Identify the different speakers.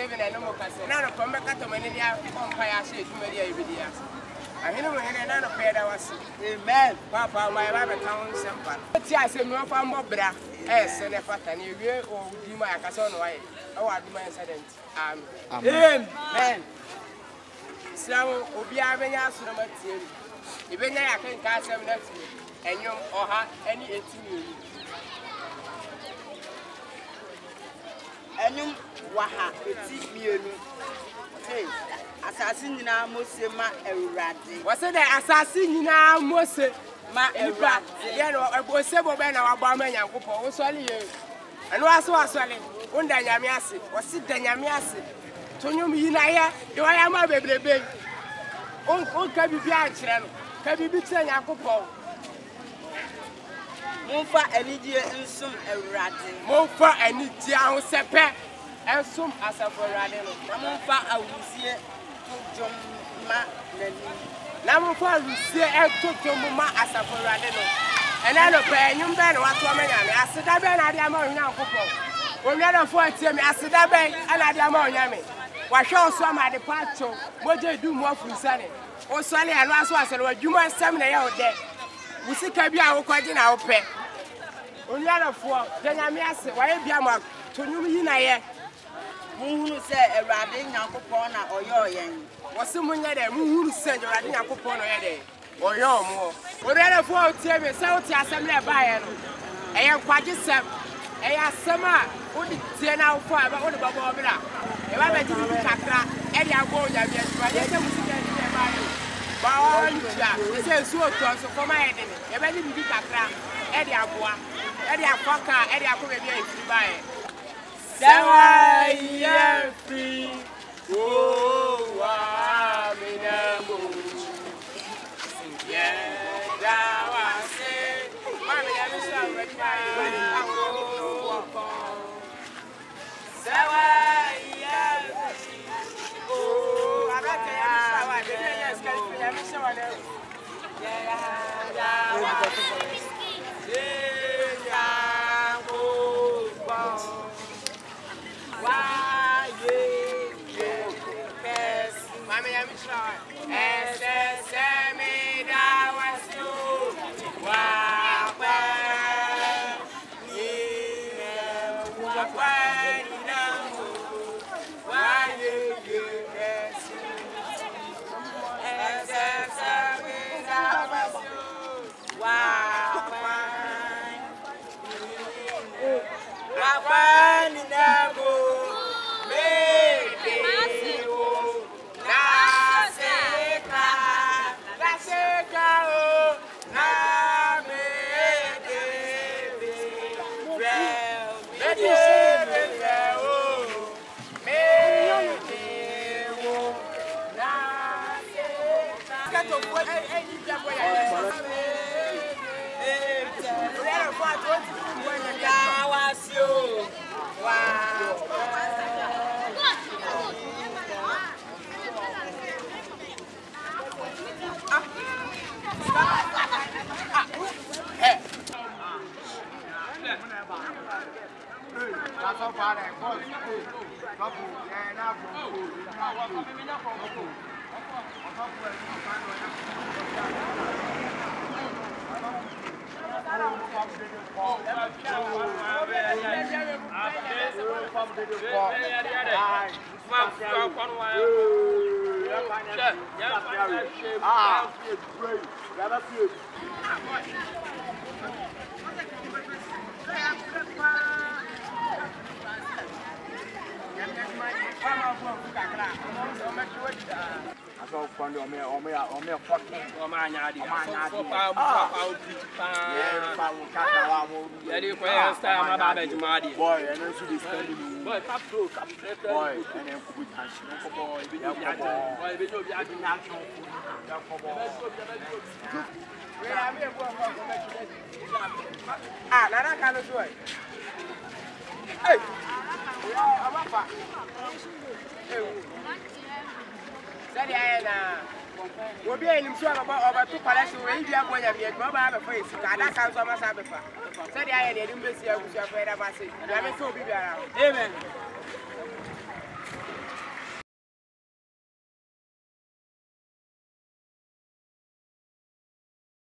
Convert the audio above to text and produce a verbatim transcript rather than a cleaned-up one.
Speaker 1: Even I know Castle. None of Combacatomania, Pompire, she is Maria Vidias. I know none of Pedro was. Amen. Papa, my mother town simple. But yes, no farm bra. Yes, and if I can you or do my Casson way. Oh, I do my incident. Amen. So, Obia Venya Sunamat. Even I can cast them next week. And you or have any eighteen. And you waha, eighteen million. Hey, assassin now, Mosema, a rat. What's it? Assassin now, Mose, my rat. Yaro, I was several men of Obama and Kupo, was only you. And was was only one Danyamiasi, was it Danyamiasi? Tonyo Minaya, do I am a baby? Oh, can be Bianchi, can be between Yakupo. Mofa any dear and some a rat. Mofa any dear sepe and some as a forradino. Mofa I will see John Ma Namofa will see a total mama as a forradino. And I don't pay you better what woman I said I bet I am on Yakupo. When you're for me, I said I bet and I am on Yami. Why show some at the patio? What do you do more for Sunny? Oh, Sunny and last one said, you must seminar out there. We see Kabia or quite in our pet. Only other four, then I may ask why be a mark to you in a year. Who said a riding Uncle Pona or your young? Was someone there who said a riding Uncle Pona or your more? Whatever four tell me, so to assembly by I am quite a sap. I am summer, only ten out five, but what about Bobina? If I met you, Catra, Eddie, I go, I says so for my enemy. If I didn't be Catra, Eddie Aboa, Eddie Apoca, Eddie Apoca, if you buy it. Sewa free. Oh, I'm in a mood. Yeah, that was it. Mommy, I'm so ready. I will walk on. Sewa free. Oh, I'm not telling you, I'm not boy, and then she is standing. Boy, cap to cap boy, and then put and she boy, be your boy, be your action. Ah, Nana can't do it. Hey, I'm up. Daddy, I will be in himself about two palaces where you are going to be a global face. That sounds almost a before. Said I didn't miss you with your brother. I am so big around. Amen.